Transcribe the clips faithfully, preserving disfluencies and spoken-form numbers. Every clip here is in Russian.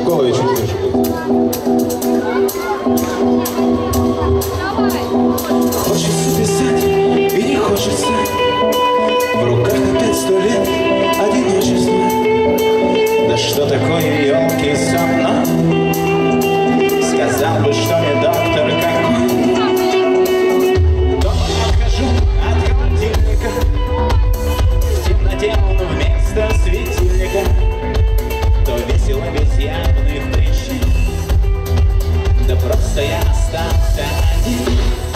Ой, чуть ниже будет. Хочется писать и не хочется. В руках опять сто лет одиночества. Да что такое, елки, со мной? Сказал бы, что не доктор какой. Дома отхожу от холодильника. В темноте он вместо светильника. То весело без явных причин, да просто я остался один.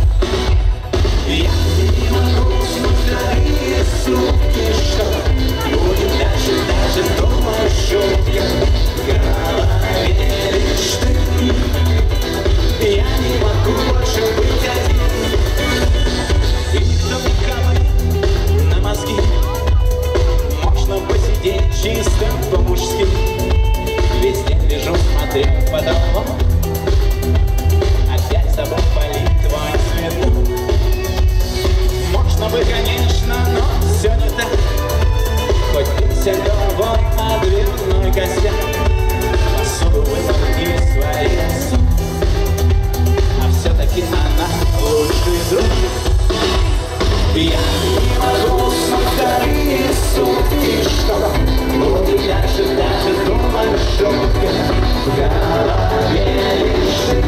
Я не могу вторые сутки, что будет дальше, даже дома шутка. В голове лишь ты. Я не могу больше быть один. И никто не говорит на мозги. Можно посидеть чисто по-мужски. Весь день лежу, смотрю в потолок. Опять собой болит твой цветок. Можно бы, конечно, но все не так. Хоть бейся головой о дверной костяк. Посуду вымыл и сварил суп. А все-таки она лучший друг. Я не могу вторые сутки, что будет дальше, даже думать шутка. В голове лишь ты.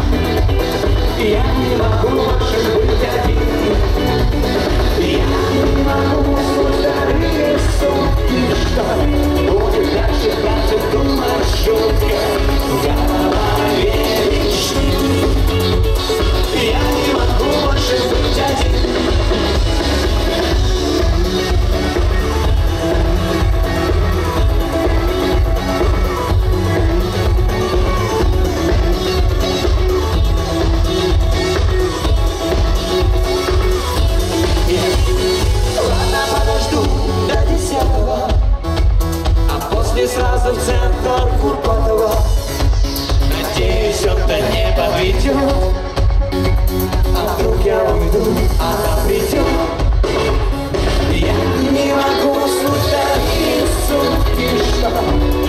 Я не могу больше быть один. Я не могу вторые сутки, что будет дальше, даже думать шутка. В голове лишь ты. Я не могу больше быть один. Сразу в центр Курпатова. Надеюсь, он-то не подведет. А вдруг я уйду, она придет. Я не могу уснуть такие сутки, что